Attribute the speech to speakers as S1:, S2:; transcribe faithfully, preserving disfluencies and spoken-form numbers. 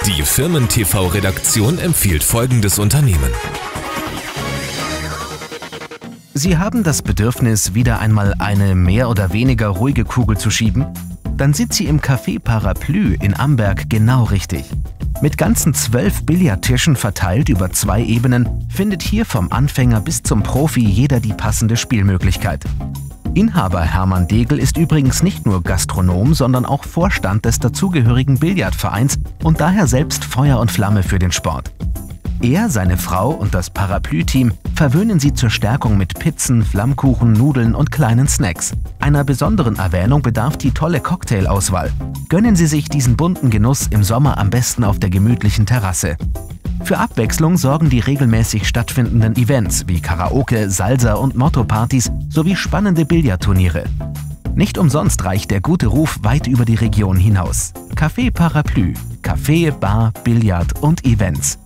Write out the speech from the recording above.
S1: Die Firmen-T V-Redaktion empfiehlt folgendes Unternehmen.
S2: Sie haben das Bedürfnis, wieder einmal eine mehr oder weniger ruhige Kugel zu schieben? Dann sind Sie im Café Parapluie in Amberg genau richtig. Mit ganzen zwölf Billardtischen verteilt über zwei Ebenen findet hier vom Anfänger bis zum Profi jeder die passende Spielmöglichkeit. Inhaber Hermann Degel ist übrigens nicht nur Gastronom, sondern auch Vorstand des dazugehörigen Billardvereins und daher selbst Feuer und Flamme für den Sport. Er, seine Frau und das Parapluie-Team verwöhnen Sie zur Stärkung mit Pizzen, Flammkuchen, Nudeln und kleinen Snacks. Einer besonderen Erwähnung bedarf die tolle Cocktail-Auswahl. Gönnen Sie sich diesen bunten Genuss im Sommer am besten auf der gemütlichen Terrasse. Für Abwechslung sorgen die regelmäßig stattfindenden Events wie Karaoke, Salsa und Motto-Partys sowie spannende Billardturniere. Nicht umsonst reicht der gute Ruf weit über die Region hinaus. Café Parapluie. Café, Bar, Billard und Events.